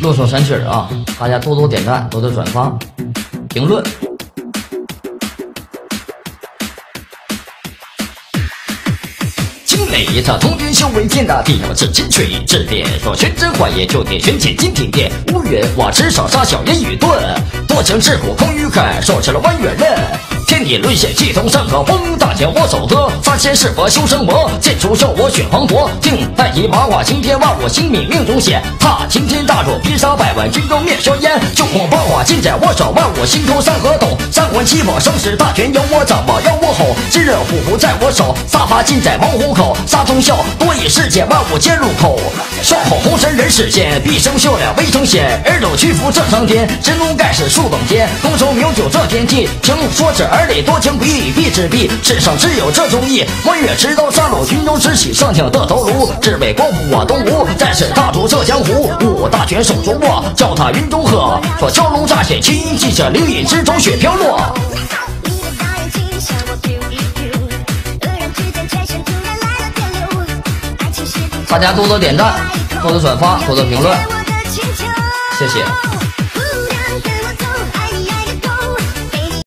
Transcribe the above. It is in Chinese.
落手神曲啊！大家多多点赞，多多转发，评论。每场通天修为天大地，要是金锤治变，说玄真化也就得玄解金挺变。无缘瓦池少杀小人与盾，多情自古空余恨，说成了弯月刃。天地沦陷，气通山河风，大剑我手得，三千是佛修生魔，剑出鞘我血滂沱。听太极八卦惊天万我心命命中显，踏擎天大柱必杀百万军中灭硝烟。就恐八卦尽在我手，万我心头山河动，三魂七魄生死大权由我掌，我要我吼，炙热虎符在我手，杀伐尽在猛虎口。杀忠孝，多以世界万物皆入口。双口红尘人世间，毕生修炼未成仙。二斗屈服这苍天，真龙盖世数等间。东周名酒这天地，情说之儿女多情比，必之必。世上只有这种义，弯月持刀杀戮军中之喜，上挺的头颅，只为光复我东吴。战士踏出这江湖，我大权手中握，叫他云中鹤。说蛟龙乍现亲，记着灵隐之中雪飘落。大家多多点赞，多多转发，多多评论，谢谢。